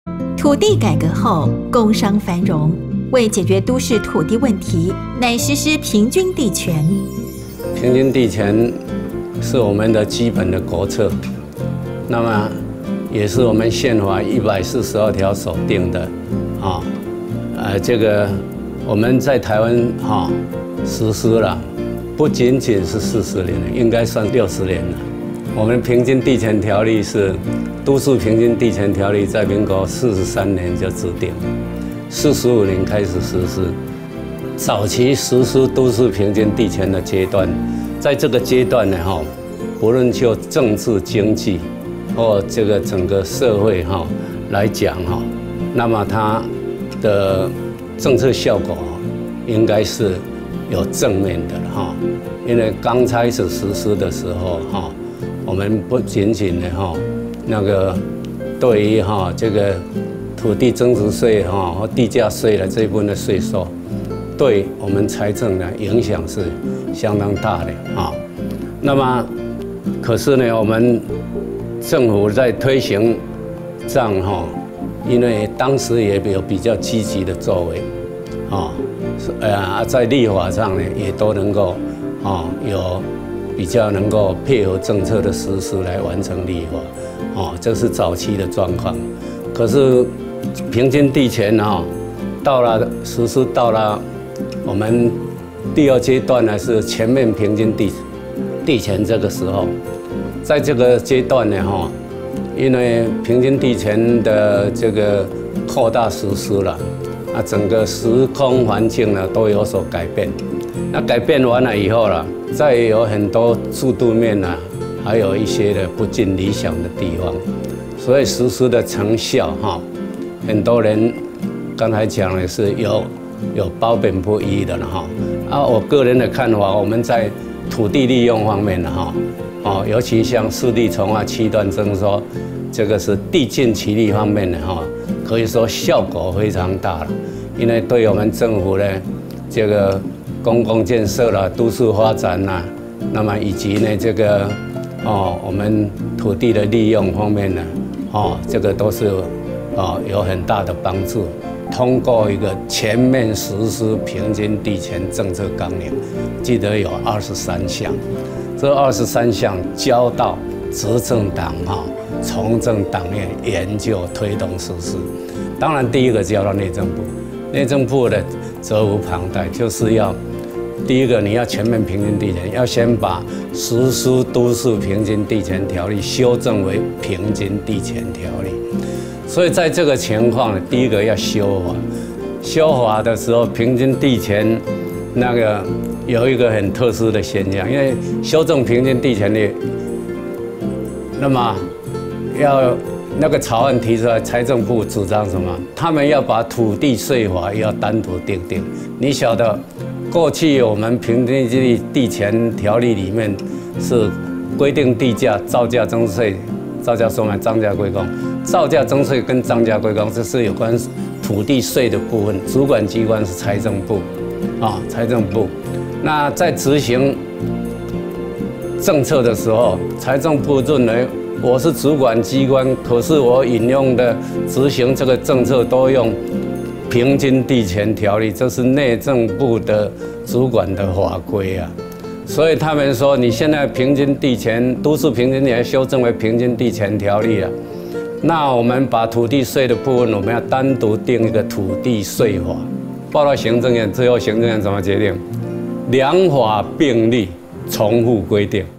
土地改革后，工商繁荣，为解决都市土地问题，乃实施平均地权。 平均地权是我们的基本的国策，那么也是我们宪法142条所定的，这个我们在台湾实施了，不仅仅是40年了，应该算60年了。我们平均地权条例是都市平均地权条例，在民国43年就制定，45年开始实施。早期实施都市平均地权的阶段，在这个阶段呢，不论就政治经济或这个整个社会来讲那么它的政策效果应该是有正面的了因为刚开始实施的时候我们不仅仅的那个对于这个土地增值税和地价税的这一部分的税收，对我们财政的影响是相当大的那么可是呢，我们政府在推行这样因为当时也有比较积极的作为在立法上呢也都能够有比较能够配合政策的实施来完成立法这是早期的状况。可是平均地权到了实施到了我们第2阶段呢是全面平均地权，这个时候，在这个阶段呢因为平均地权的这个扩大实施了，整个时空环境呢都有所改变。那改变完了以后了，再有很多制度面还有一些的不尽理想的地方，所以实施的成效很多人刚才讲的是有褒贬不一的了我个人的看法，我们在土地利用方面尤其像市地重划7段征收，这个是地尽其力方面的可以说效果非常大了。因为对我们政府的这个公共建设啦、都市发展啦，那么以及呢这个我们土地的利用方面呢这个都是有很大的帮助。通过一个全面实施平均地权政策纲领，记得有23项，这23项交到执政党从政党内研究推动实施。当然，第一个交到内政部，内政部的责无旁贷，就是要第一个你要全面平均地权，要先把实施都市平均地权条例修正为平均地权条例。所以在这个情况，第一个要修法。修法的时候，平均地权那个有一个很特殊的现象，因为修正平均地权的，那么要那个草案提出来，财政部主张什么？他们要把土地税法要单独订定。你晓得，过去我们平均地权条例里面是规定地价、造价征税。造价收买、涨价归公，造价征税跟涨价归公，这是有关土地税的部分，主管机关是财政部，财政部。那在执行政策的时候，财政部认为我是主管机关，可是我引用的执行这个政策都用平均地权条例，这是内政部的主管的法规啊。所以他们说，你现在平均地权、都市平均地权修正为平均地权条例了，那我们把土地税的部分，我们要单独定一个土地税法，报到行政院，最后行政院怎么决定？两法并立，重复规定。